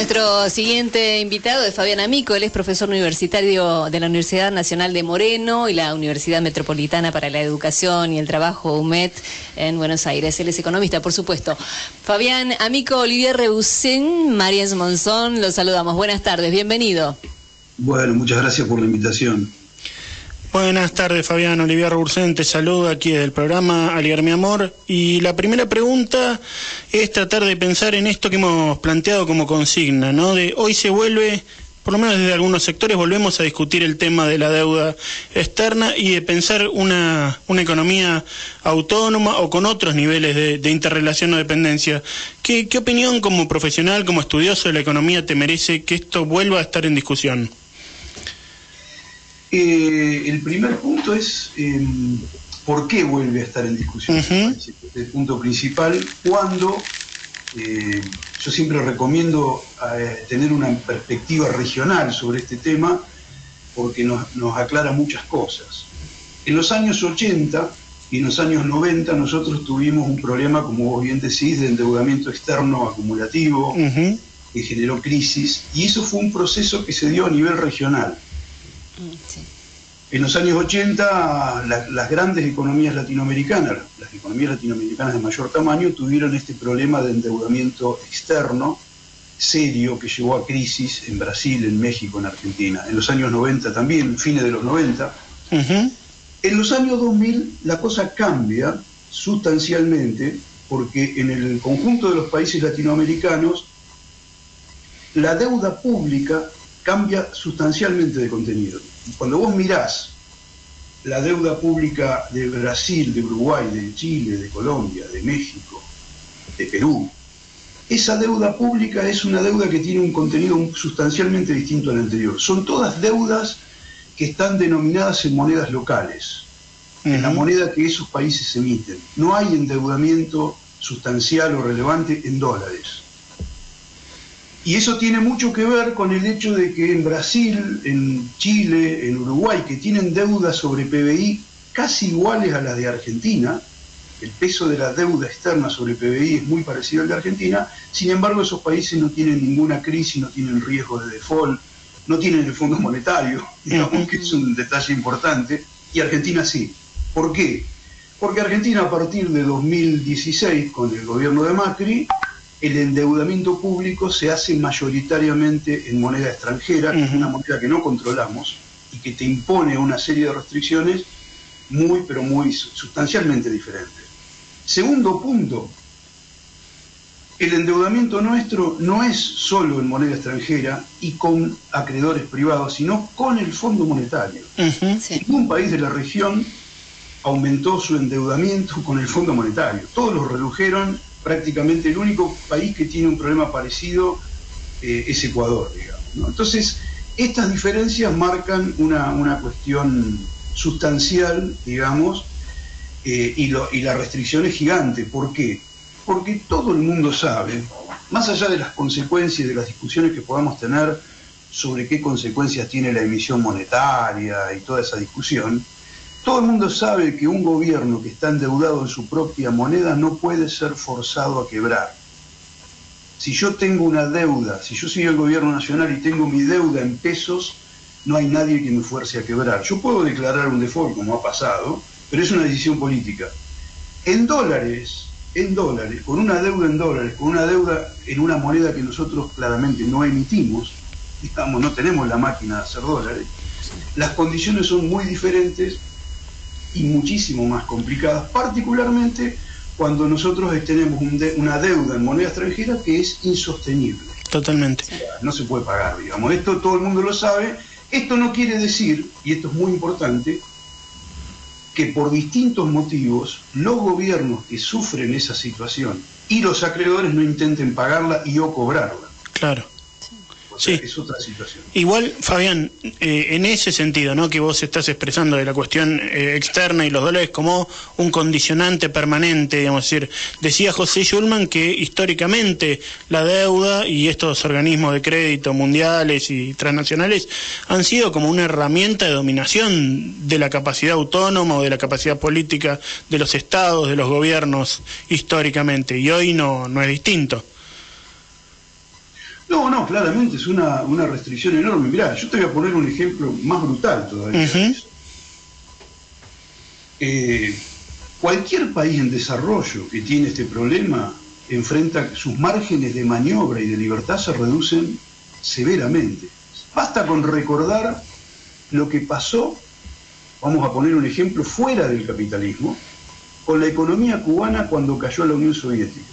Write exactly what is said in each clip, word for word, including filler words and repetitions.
Nuestro siguiente invitado es Fabián Amico. Él es profesor universitario de la Universidad Nacional de Moreno y la Universidad Metropolitana para la Educación y el Trabajo, U M E T, en Buenos Aires. Él es economista, por supuesto. Fabián Amico, Olivier Rebusén, Marías Monzón, los saludamos. Buenas tardes, bienvenido. Bueno, muchas gracias por la invitación. Buenas tardes, Fabián. Olivier Rebusén te saluda aquí del programa Aliar mi amor. Y la primera pregunta es tratar de pensar en esto que hemos planteado como consigna, ¿no? De hoy se vuelve, por lo menos desde algunos sectores, volvemos a discutir el tema de la deuda externa y de pensar una, una economía autónoma o con otros niveles de, de interrelación o dependencia. ¿Qué, qué opinión como profesional, como estudioso de la economía te merece que esto vuelva a estar en discusión? Eh, el primer punto es eh, ¿por qué vuelve a estar en discusión? Uh-huh. Este es el punto principal. Cuando eh, yo siempre recomiendo eh, tener una perspectiva regional sobre este tema, porque nos, nos aclara muchas cosas. En los años ochenta y en los años noventa nosotros tuvimos un problema, como vos bien decís, de endeudamiento externo acumulativo, uh-huh, que generó crisis, y eso fue un proceso que se dio a nivel regional. Sí. En los años ochenta, la, las grandes economías latinoamericanas, las economías latinoamericanas de mayor tamaño, tuvieron este problema de endeudamiento externo serio que llevó a crisis en Brasil, en México, en Argentina. En los años noventa también, fines de los noventa. Uh-huh. En los años dos mil la cosa cambia sustancialmente porque en el conjunto de los países latinoamericanos la deuda pública cambia sustancialmente de contenido. Cuando vos mirás la deuda pública de Brasil, de Uruguay, de Chile, de Colombia, de México, de Perú, esa deuda pública es una deuda que tiene un contenido sustancialmente distinto al anterior. Son todas deudas que están denominadas en monedas locales, uh-huh, en la moneda que esos países emiten. No hay endeudamiento sustancial o relevante en dólares. Y eso tiene mucho que ver con el hecho de que en Brasil, en Chile, en Uruguay, que tienen deudas sobre P B I casi iguales a las de Argentina, el peso de la deuda externa sobre P B I es muy parecido al de Argentina, sin embargo esos países no tienen ninguna crisis, no tienen riesgo de default, no tienen el Fondo Monetario, digamos que es un detalle importante, y Argentina sí. ¿Por qué? Porque Argentina a partir de dos mil dieciséis, con el gobierno de Macri, el endeudamiento público se hace mayoritariamente en moneda extranjera, que es una moneda que no controlamos y que te impone una serie de restricciones muy, pero muy sustancialmente diferentes. Segundo punto, el endeudamiento nuestro no es solo en moneda extranjera y con acreedores privados, sino con el Fondo Monetario. Uh-huh. Sí. Ningún país de la región aumentó su endeudamiento con el Fondo Monetario. Todos lo redujeron. Prácticamente el único país que tiene un problema parecido eh, es Ecuador, digamos, ¿no? Entonces, estas diferencias marcan una, una cuestión sustancial, digamos, eh, y, lo, y la restricción es gigante. ¿Por qué? Porque todo el mundo sabe, más allá de las consecuencias, de las discusiones que podamos tener sobre qué consecuencias tiene la emisión monetaria y toda esa discusión, todo el mundo sabe que un gobierno que está endeudado en su propia moneda no puede ser forzado a quebrar. Si yo tengo una deuda, si yo soy el gobierno nacional y tengo mi deuda en pesos, no hay nadie que me fuerce a quebrar. Yo puedo declarar un default, como ha pasado, pero es una decisión política. En dólares, en dólares, con una deuda en dólares, con una deuda en una moneda que nosotros claramente no emitimos, digamos, no tenemos la máquina de hacer dólares, las condiciones son muy diferentes y muchísimo más complicadas, particularmente cuando nosotros tenemos un de, una deuda en moneda extranjera que es insostenible. Totalmente. O sea, no se puede pagar, digamos. Esto todo el mundo lo sabe. Esto no quiere decir, y esto es muy importante, que por distintos motivos los gobiernos que sufren esa situación y los acreedores no intenten pagarla y o cobrarla. Claro. O sea, sí. Es otra situación. Igual, Fabián, eh, en ese sentido, ¿no?, que vos estás expresando de la cuestión eh, externa y los dólares como un condicionante permanente, digamos, es decir, decía José Schulman que históricamente la deuda y estos organismos de crédito mundiales y transnacionales han sido como una herramienta de dominación de la capacidad autónoma o de la capacidad política de los estados, de los gobiernos históricamente, y hoy no, no es distinto. No, no, claramente es una, una restricción enorme. Mirá, yo te voy a poner un ejemplo más brutal todavía. Uh-huh. eh, cualquier país en desarrollo que tiene este problema enfrenta sus márgenes de maniobra y de libertad se reducen severamente. Basta con recordar lo que pasó, vamos a poner un ejemplo fuera del capitalismo, con la economía cubana cuando cayó la Unión Soviética.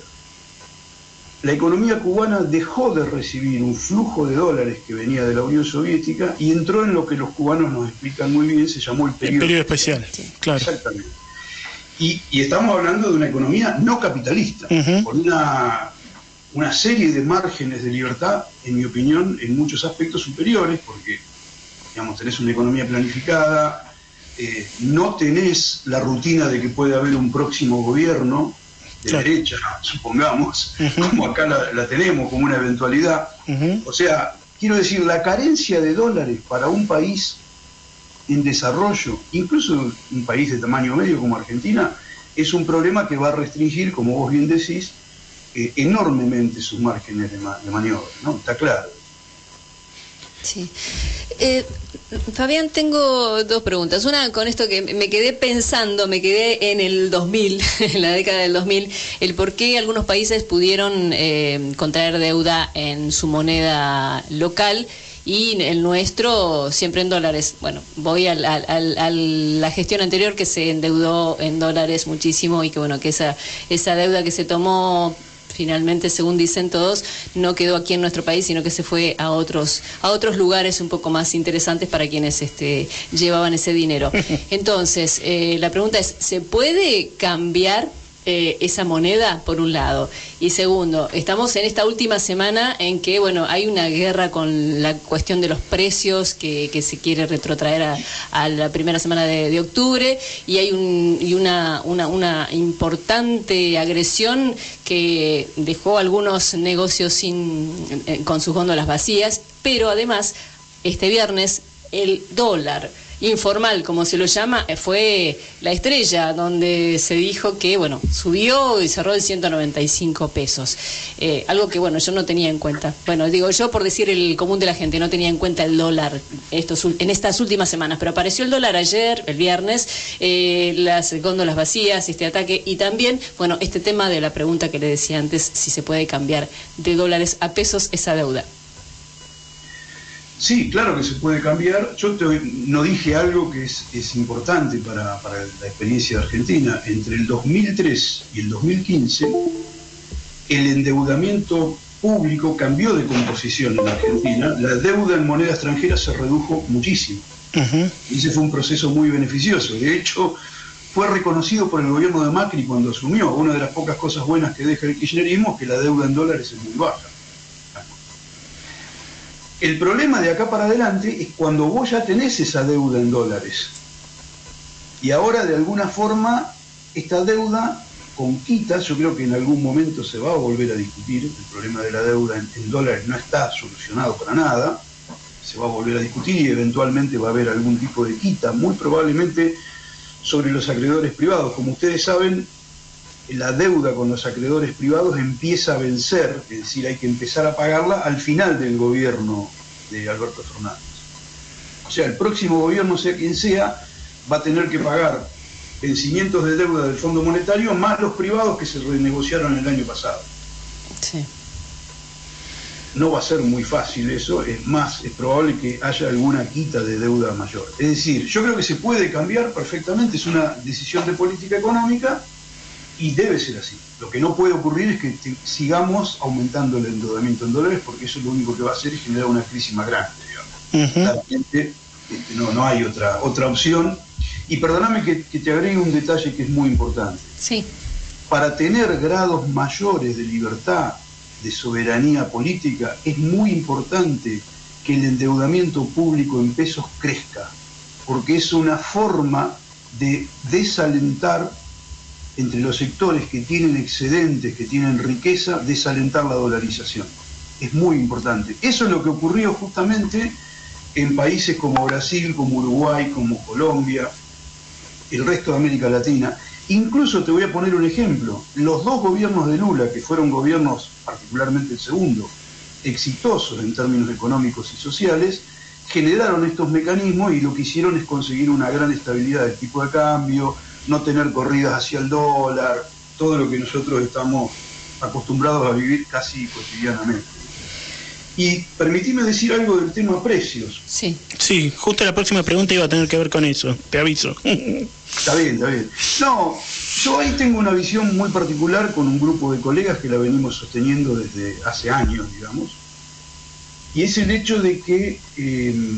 La economía cubana dejó de recibir un flujo de dólares que venía de la Unión Soviética y entró en lo que los cubanos nos explican muy bien, se llamó el periodo, el periodo especial. Sí, claro. Exactamente. Y, y estamos hablando de una economía no capitalista, uh-huh. con una, una serie de márgenes de libertad, en mi opinión, en muchos aspectos superiores, porque, digamos, tenés una economía planificada, eh, no tenés la rutina de que puede haber un próximo gobierno de claro. derecha, supongamos, uh-huh. como acá la, la tenemos, como una eventualidad. Uh-huh. O sea, quiero decir, la carencia de dólares para un país en desarrollo, incluso un país de tamaño medio como Argentina, es un problema que va a restringir, como vos bien decís, eh, enormemente sus márgenes de, ma de maniobra, ¿no? Está claro. Sí. Eh, Fabián, tengo dos preguntas. Una, con esto que me quedé pensando, me quedé en el dos mil, en la década del dos mil, el por qué algunos países pudieron eh, contraer deuda en su moneda local y el nuestro siempre en dólares. Bueno, voy a, a, a, a la gestión anterior que se endeudó en dólares muchísimo y que bueno, que esa, esa deuda que se tomó finalmente, según dicen todos, no quedó aquí en nuestro país, sino que se fue a otros a otros lugares un poco más interesantes para quienes este, llevaban ese dinero. Entonces, eh, la pregunta es, ¿se puede cambiar eh, esa moneda, por un lado? Y segundo, estamos en esta última semana en que, bueno, hay una guerra con la cuestión de los precios que, que se quiere retrotraer a, a la primera semana de, de octubre, y hay un, y una, una, una importante agresión que dejó algunos negocios sin, eh, con sus góndolas vacías, pero además, este viernes, el dólar informal, como se lo llama, fue la estrella, donde se dijo que, bueno, subió y cerró en ciento noventa y cinco pesos. Eh, algo que, bueno, yo no tenía en cuenta. Bueno, digo yo por decir el común de la gente, no tenía en cuenta el dólar estos, en estas últimas semanas, pero apareció el dólar ayer, el viernes, eh, las góndolas vacías, este ataque, y también, bueno, este tema de la pregunta que le decía antes, si se puede cambiar de dólares a pesos esa deuda. Sí, claro que se puede cambiar. Yo te, no dije algo que es, es importante para, para la experiencia de Argentina. Entre el dos mil tres y el dos mil quince, el endeudamiento público cambió de composición en la Argentina. La deuda en moneda extranjera se redujo muchísimo. Uh-huh. Y ese fue un proceso muy beneficioso. De hecho, fue reconocido por el gobierno de Macri cuando asumió. Una de las pocas cosas buenas que deja el kirchnerismo es que la deuda en dólares es muy baja. El problema de acá para adelante es cuando vos ya tenés esa deuda en dólares. Y ahora, de alguna forma, esta deuda con quitas, yo creo que en algún momento se va a volver a discutir. El problema de la deuda en, en dólares no está solucionado para nada. Se va a volver a discutir y eventualmente va a haber algún tipo de quita, muy probablemente sobre los acreedores privados. Como ustedes saben, la deuda con los acreedores privados empieza a vencer, es decir, hay que empezar a pagarla al final del gobierno de Alberto Fernández. O sea, el próximo gobierno, sea quien sea, va a tener que pagar vencimientos de deuda del Fondo Monetario más los privados que se renegociaron el año pasado. Sí. No va a ser muy fácil eso, es más, es probable que haya alguna quita de deuda mayor. Es decir, yo creo que se puede cambiar perfectamente, es una decisión de política económica, y debe ser así. Lo que no puede ocurrir es que te, sigamos aumentando el endeudamiento en dólares, porque eso lo único que va a hacer es generar una crisis más grande, digamos. Uh-huh. Claramente, este, no, no hay otra, otra opción. Y perdóname que, que te agregue un detalle que es muy importante. Sí. Para tener grados mayores de libertad, de soberanía política, es muy importante que el endeudamiento público en pesos crezca, porque es una forma de desalentar entre los sectores que tienen excedentes, que tienen riqueza, desalentar la dolarización. Es muy importante. Eso es lo que ocurrió justamente en países como Brasil, como Uruguay, como Colombia, el resto de América Latina. Incluso te voy a poner un ejemplo. Los dos gobiernos de Lula, que fueron gobiernos, particularmente el segundo, exitosos en términos económicos y sociales, generaron estos mecanismos y lo que hicieron es conseguir una gran estabilidad del tipo de cambio, no tener corridas hacia el dólar, todo lo que nosotros estamos acostumbrados a vivir casi cotidianamente. Y permitime decir algo del tema precios. Sí. Sí, justo la próxima pregunta iba a tener que ver con eso, te aviso. Está bien, está bien. No, yo ahí tengo una visión muy particular con un grupo de colegas que la venimos sosteniendo desde hace años, digamos, y es el hecho de que eh,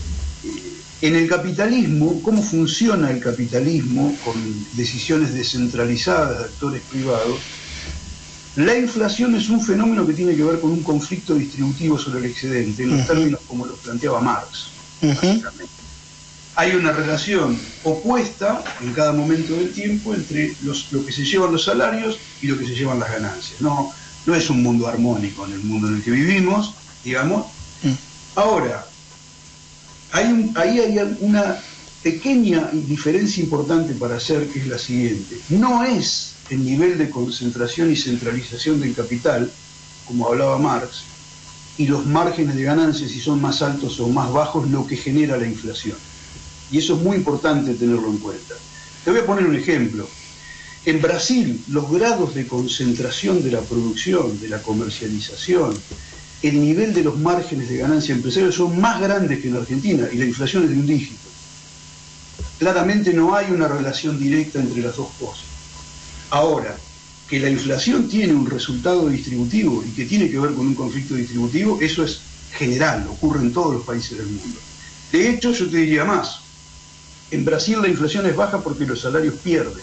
en el capitalismo, cómo funciona el capitalismo con decisiones descentralizadas de actores privados, la inflación es un fenómeno que tiene que ver con un conflicto distributivo sobre el excedente, en los uh-huh. términos como los planteaba Marx, uh-huh. básicamente. Hay una relación opuesta en cada momento del tiempo entre los, lo que se llevan los salarios y lo que se llevan las ganancias. No, no es un mundo armónico en el mundo en el que vivimos, digamos. Uh-huh. Ahora, hay un, ahí hay una pequeña diferencia importante para hacer, que es la siguiente. No es el nivel de concentración y centralización del capital, como hablaba Marx, y los márgenes de ganancias, si son más altos o más bajos, lo que genera la inflación. Y eso es muy importante tenerlo en cuenta. Te voy a poner un ejemplo. En Brasil, los grados de concentración de la producción, de la comercialización, el nivel de los márgenes de ganancia empresarial son más grandes que en Argentina, y la inflación es de un dígito. Claramente no hay una relación directa entre las dos cosas. Ahora, que la inflación tiene un resultado distributivo y que tiene que ver con un conflicto distributivo, eso es general, ocurre en todos los países del mundo. De hecho, yo te diría más, en Brasil la inflación es baja porque los salarios pierden.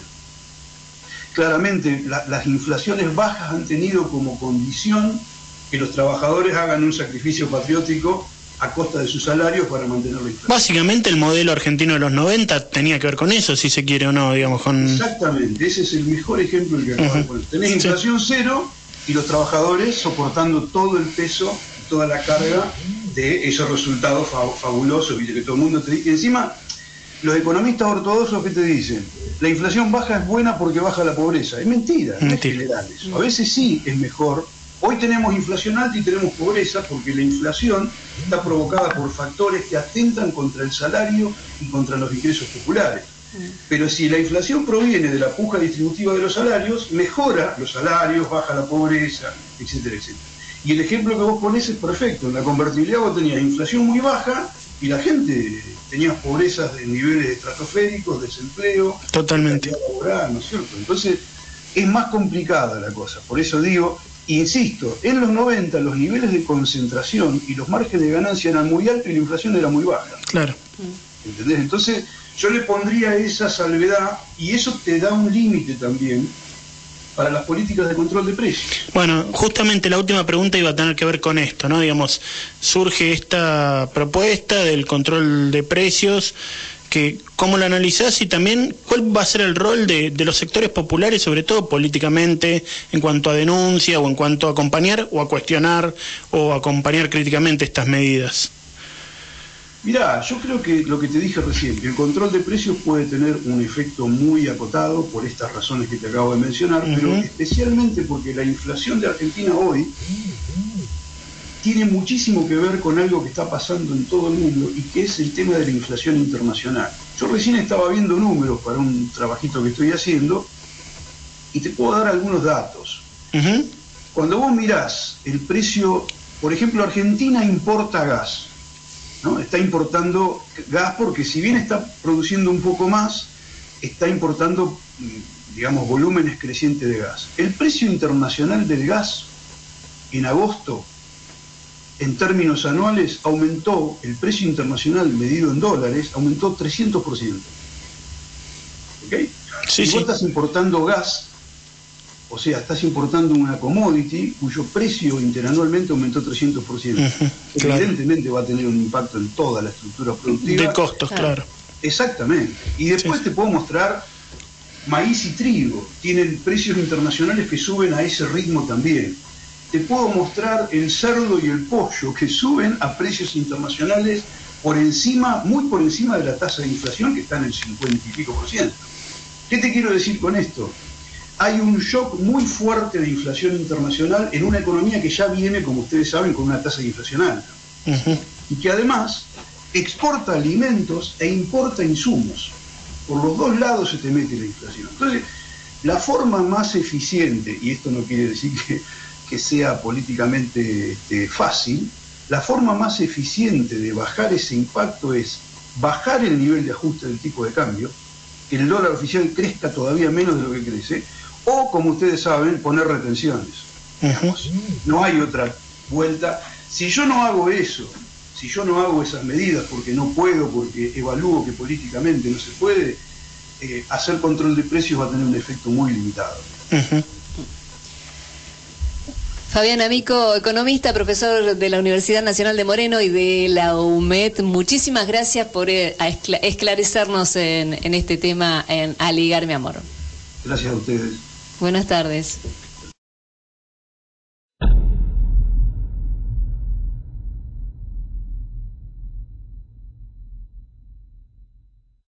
Claramente, la, las inflaciones bajas han tenido como condición que los trabajadores hagan un sacrificio patriótico a costa de sus salarios para mantener la inflación. Básicamente el modelo argentino de los noventa tenía que ver con eso, si se quiere o no, digamos. Con... Exactamente, ese es el mejor ejemplo que acabas de poner. Tenés inflación sí. cero y los trabajadores soportando todo el peso, toda la carga de esos resultados fabulosos, ¿viste? Que todo el mundo te dice. Y encima, los economistas ortodoxos, ¿qué te dicen? La inflación baja es buena porque baja la pobreza. Es mentira, no es general eso. A veces sí es mejor. Hoy tenemos inflación alta y tenemos pobreza porque la inflación está provocada por factores que atentan contra el salario y contra los ingresos populares. Pero si la inflación proviene de la puja distributiva de los salarios, mejora los salarios, baja la pobreza, etcétera, etcétera. Y el ejemplo que vos ponés es perfecto. En la convertibilidad vos tenías inflación muy baja y la gente tenía pobrezas de niveles estratosféricos, desempleo, totalmente laboral, ¿no es cierto? Entonces es más complicada la cosa. Por eso digo... Insisto, en los noventa los niveles de concentración y los márgenes de ganancia eran muy altos y la inflación era muy baja. Claro. ¿Entendés? Entonces yo le pondría esa salvedad y eso te da un límite también para las políticas de control de precios. Bueno, justamente la última pregunta iba a tener que ver con esto, ¿no? Digamos, surge esta propuesta del control de precios, que ¿cómo lo analizás? Y también, ¿cuál va a ser el rol de, de los sectores populares, sobre todo políticamente, en cuanto a denuncia o en cuanto a acompañar o a cuestionar o a acompañar críticamente estas medidas? Mirá, yo creo que lo que te dije recién, que el control de precios puede tener un efecto muy acotado por estas razones que te acabo de mencionar, uh-huh. pero especialmente porque la inflación de Argentina hoy tiene muchísimo que ver con algo que está pasando en todo el mundo y que es el tema de la inflación internacional. Yo recién estaba viendo números para un trabajito que estoy haciendo y te puedo dar algunos datos. Uh-huh. Cuando vos mirás el precio, por ejemplo, Argentina importa gas, ¿no? Está importando gas porque si bien está produciendo un poco más, está importando, digamos, volúmenes crecientes de gas. El precio internacional del gas en agosto, en términos anuales, aumentó, el precio internacional medido en dólares, aumentó trescientos por ciento. ¿Ok? Sí, y vos sí. estás importando gas, o sea, estás importando una commodity cuyo precio interanualmente aumentó trescientos por ciento. Uh-huh, Evidentemente claro. va a tener un impacto en toda la estructura productiva. De costos, claro. claro. Exactamente. Y después sí. te puedo mostrar maíz y trigo. Tienen precios internacionales que suben a ese ritmo también. Te puedo mostrar el cerdo y el pollo que suben a precios internacionales por encima, muy por encima de la tasa de inflación que está en el cincuenta y pico por ciento. ¿Qué te quiero decir con esto? hay un shock muy fuerte de inflación internacional en una economía que ya viene, como ustedes saben, con una tasa de inflación alta. Uh-huh. Y que además exporta alimentos e importa insumos. Por los dos lados se te mete la inflación. Entonces, la forma más eficiente, y esto no quiere decir que, que sea políticamente este, fácil, la forma más eficiente de bajar ese impacto es bajar el nivel de ajuste del tipo de cambio, que el dólar oficial crezca todavía menos de lo que crece, o, como ustedes saben, poner retenciones. Digamos, no hay otra vuelta. Si yo no hago eso, si yo no hago esas medidas porque no puedo, porque evalúo que políticamente no se puede, eh, hacer control de precios va a tener un efecto muy limitado. Uh-huh. Fabián Amico, economista, profesor de la Universidad Nacional de Moreno y de la U M E T, muchísimas gracias por eh, esclarecernos en, en este tema en A Ligar Mi Amor. Gracias a ustedes. Buenas tardes.